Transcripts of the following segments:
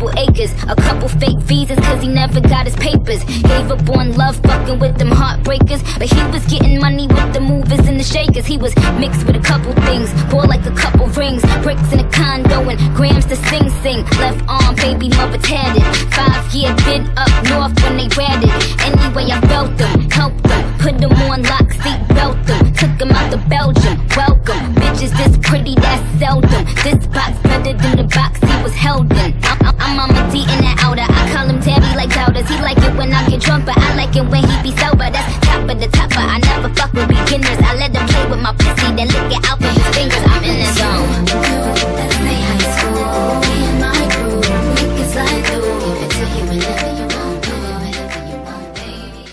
couple acres, a couple fake visas, cause he never got his papers. Gave up on love, fucking with them heartbreakers, but he was getting money with the movers and the shakers. He was mixed with a couple things, bought like a couple rings, bricks in a condo and grams to sing. Left arm, baby mother tatted, 5-year bid up north when they ratted. Anyway, I felt them, helped them, put them on lock, seat belt them, took them out to Belgium. Welcome, bitches this pretty, that's seldom. This box better than the box he was held in. I'm on my D in the outer, I call him Tabby like doubters. He like it when I get drunk, but I like it when he be sober. That's top of the topper, I never fuck with beginners. I let him play with my pussy, then lick it out with his fingers. I'm in the zone. That's me high school, me and my crew, niggas like you. Give it to you whenever you want, whenever you want, baby.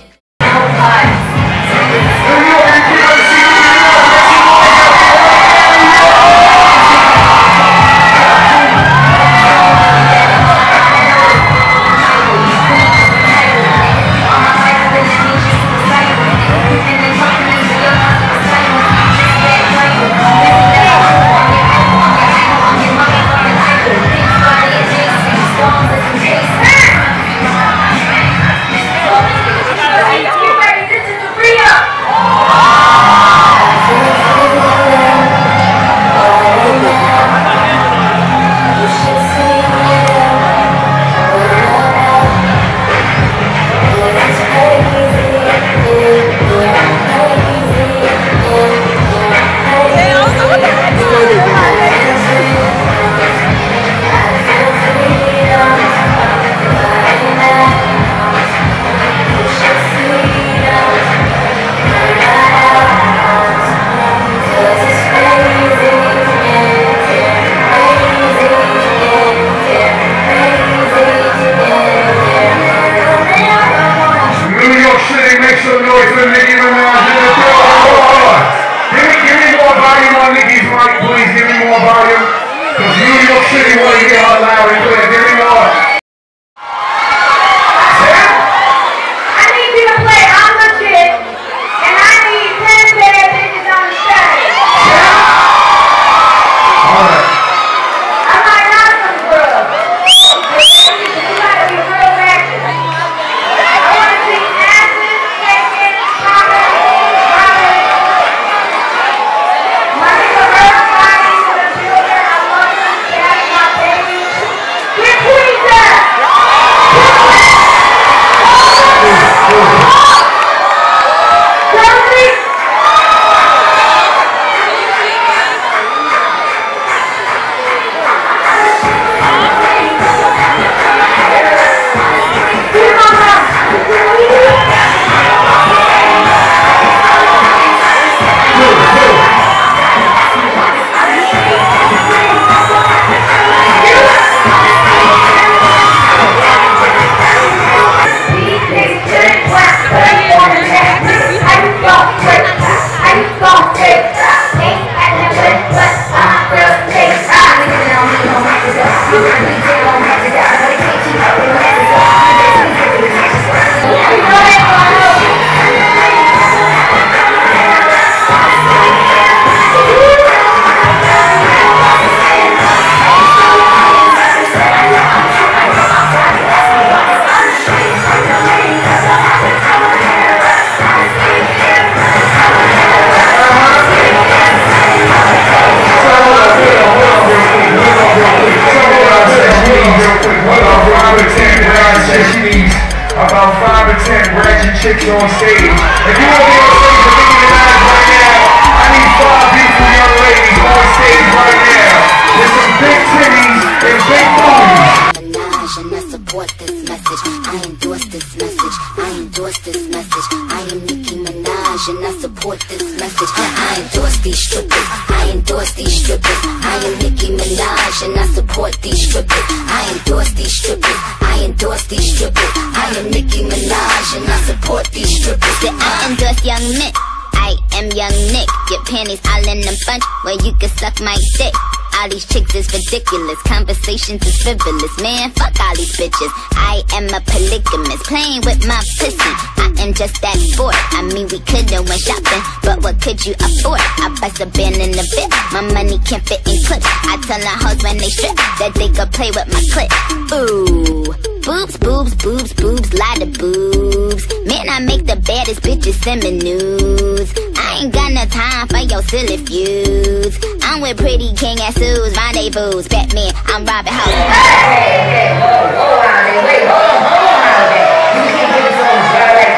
chicks on stage. If you want to be on stage with Nicki Minaj right now, I need 5 beautiful young ladies on stage right now with some big titties and big booties. And I support this message. I endorse this message. I endorse this message. I am Nicki Minaj and I support this message. I endorse these strippers. I endorse these strippers. I am Nicki Minaj and I support these strippers. I endorse these strippers. I endorse these strippers. I am Nicki Minaj and I support these strippers. I endorse Young Nick. I am Young Nick. Your panties all in a bunch where you can suck my dick. all these chicks is ridiculous. Conversations is frivolous. Man, fuck all these bitches. I am a polygamist, playing with my pussy. I am just that bored. I mean, we could've went shopping, but what could you afford? I bust a band in the bit. My money can't fit in clips. I tell the hoes when they strip that they could play with my clip. Ooh, boobs, boobs, boobs, boobs, lot of boobs. Man, I make the baddest bitches send me news. I ain't got no time for your silly feuds. I'm with pretty King at Sue's rendezvous. Batman, I'm Robin Hood. Hey, hold on, wait, hold on there. You can't give it to them direct.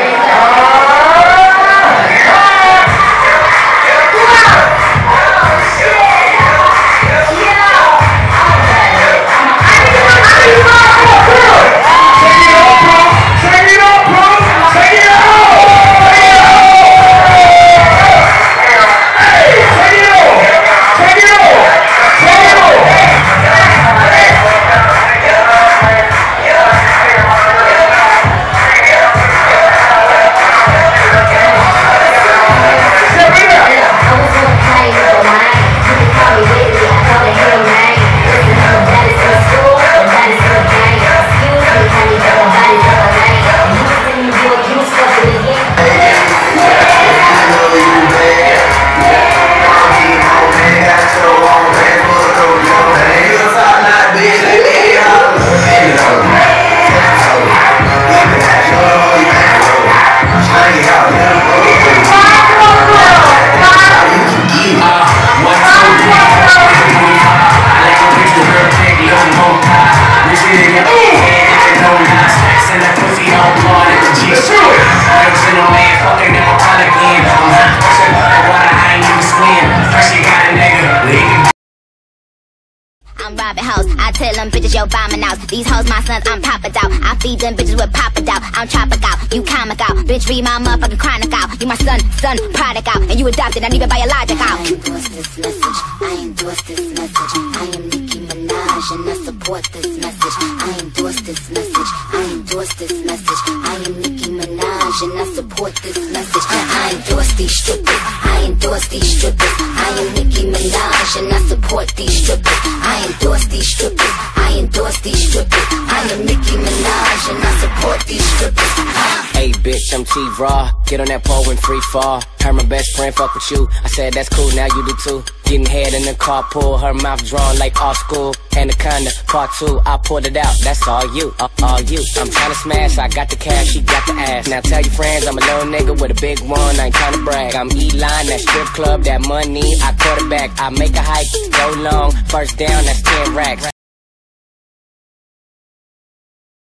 I'm robbing hoes, I tell them bitches yo bombing out. These hoes my sons, I'm poppin' out. I feed them bitches with poppin' out. I'm tropic out, you comic out. Bitch read my motherfucking chronic out. You my son, product out. And you adopted, not even biologic out. I endorse this message, I endorse this message. I am Nicki Minaj and I support this message. I endorse this message, I endorse this message. I am Nicki Minaj and I support this message. I endorse these strippers, I endorse these strippers. I am Nicki Minaj and I support these strippers. I endorse these strippers, I endorse these strippers. I am Nicki Minaj and I support these strippers. Hey bitch, I'm T-Raw. Get on that pole and free fall. Heard my best friend fuck with you. I said that's cool, now you do too. Getting head in the carpool, her mouth drawn like all school. Anaconda, part 2, I pulled it out. That's all you, all you. I'm trying to smash, I got the cash, she got the ass. Now tell your friends I'm a little nigga with a big one, I ain't trying to brag. I'm E-line, that strip club, that money, I quarterback. I make a hike, go long, first down, that's 10 racks.